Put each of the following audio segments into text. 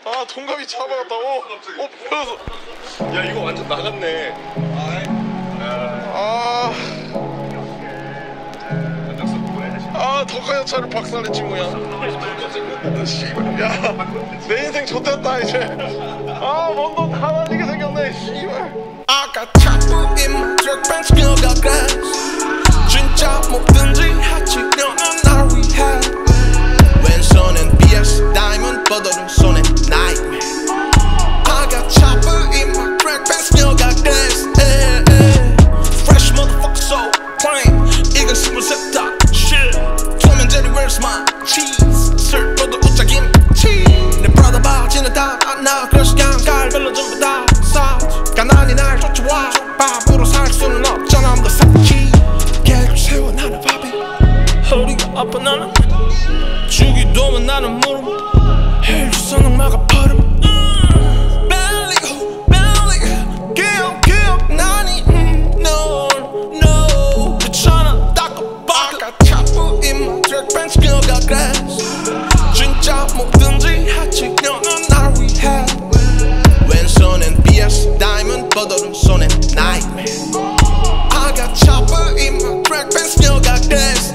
아 동갑이 잡아갔다고? 보여서. 야 이거 완전 나갔네. 덕화야차를 박살냈지 뭐야. 야 내 인생 좆됐다 이제. 뭔 다 날리게 생겼네 씨발. I got chopper in my truck, bench got gas. 진짜 뭐든지 하지 너는 나를 위해. 왼손엔 BS diamond 뻗어둔 손엔 nightmare. I got chopper in my truck, bench got gas. Fresh motherfucker so plain. 이건 스물셋다 shit. Tom and Jerry where's my cheese? 슬퍼도 웃자 김치. 내 브라더 바지는 다 안나. 그래서 그냥 갈별로 전부 다 사. 가난이 날 쫓아와. 밥으로 살 수는 없잖아. I'm the 사치. 계획을 세워 나는 밥이. 허리가 아파 나는. 주기도 하면 나는 무릎. 헬주선 악마가 발음. Belly 기억 나니. No 괜찮아 닦아 봐. I got chopper in my truck, bench got gas. 진짜 뭐든지 하지 너는 나를 위해. 왼손엔 BS diamond 뻗어둔 손엔 nightmare. I got chopper in my truck, bench got gas.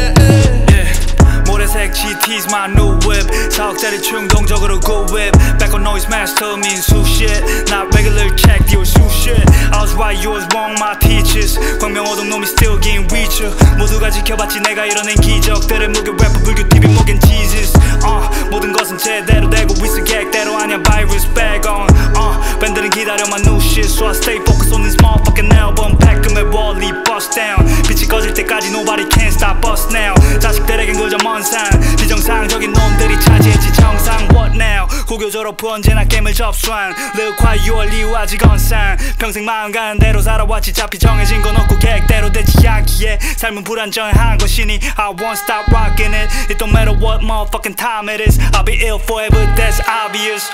모래색 GT's my new whip. 4억짜리 충동적으로 go whip. Back on noisemasterminsu shit. Not regular check deal su shit. I was right, you was wrong, my teachers. 광명어동 놈이 still getting richer. 모두가 지켜봤지 내가 이뤄낸 기적들을 무게 래퍼 불교 TV 목엔 Jesus. 모든 것은 제대로 되고 있어 계획대로 아냐 virus bag on. 밴드는 기다려 my new shit. So I stay focused on this motherfucking album. 백금의 원리 bust down. 빛이 꺼질 때까지 nobody can stop us now. 자식들에겐 그저 먼 산. 비정상적인 놈들이 차지했지 정상. What now? 고교 졸업 후 언제나 게임을 접수한 Live quiet 6월 이후 아직 언산. 평생 마음 가는 대로 살아왔지. 잡히 정해진 건 없고 계획대로 되지 않기에 삶은 불안정한 것이니 I won't stop rocking it. It don't matter what motherfucking time it is. I'll be ill forever, that's obvious.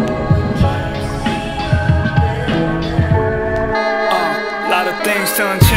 Things to